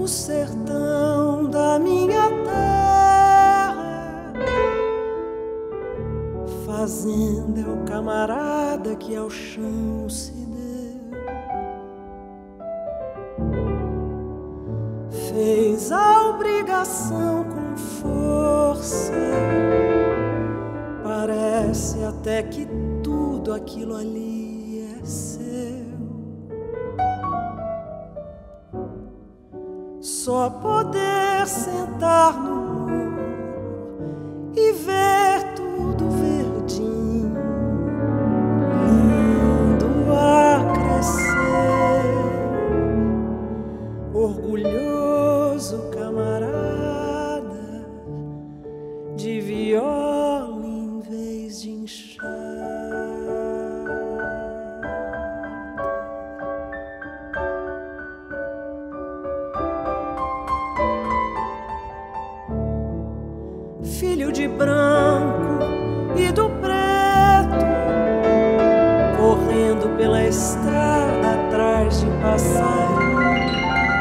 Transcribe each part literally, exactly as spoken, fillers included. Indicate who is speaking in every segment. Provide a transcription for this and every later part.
Speaker 1: sertão da minha terra. Fazenda é o camarada que ao chão se deu, fez a obrigação com força. Parece até que tudo aquilo ali é seu. Só poder sentar no morro e ver tudo verdinho, lindo a crescer. Orgulhoso camarada, de viola em vez de enxada. Filho de branco e do preto, correndo pela estrada atrás de passarinho,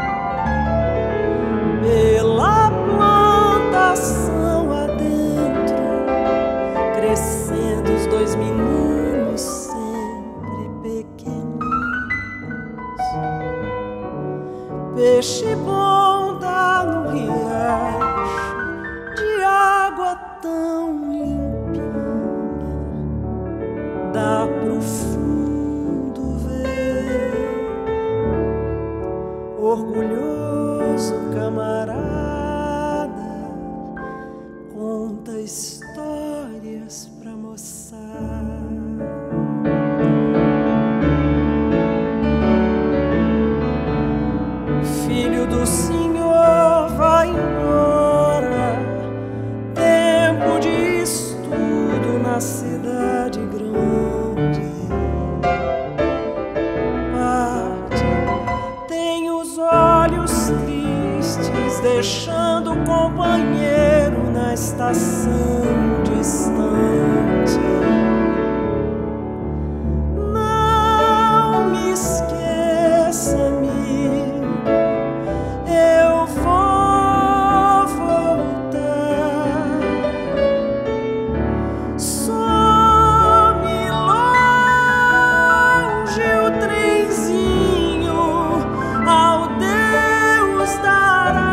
Speaker 1: pela plantação adentro, crescendo os dois meninos sempre pequenos. Peixe bom dá no riacho, tão limpinha, dá pro fundo ver. Orgulhoso camarada, conta histórias pra moçar. Filho do Senhor, vai embora, de estudo na cidade grande. Parte, tem os olhos tristes, deixando o companheiro na estação distante. Não me esqueça, amigo, eu vou voltar. Some longe o trenzinho, ao Deus dará.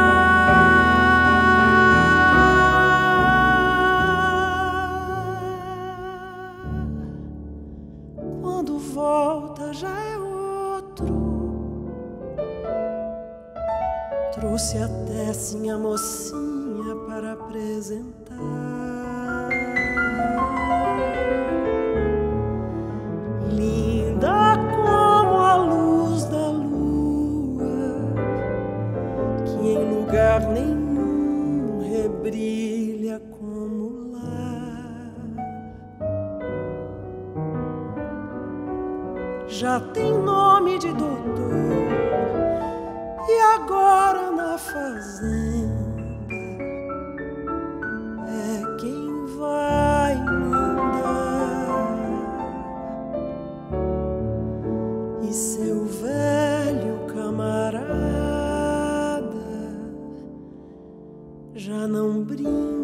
Speaker 1: Quando volta já é outro. Trouxe até sim a mocinha para apresentar. Linda como a luz da lua, que em lugar nenhum rebrilha como lá. Já tem nome de doutor, e agora na fazenda é quem vai mandar. E seu velho camarada já não brinca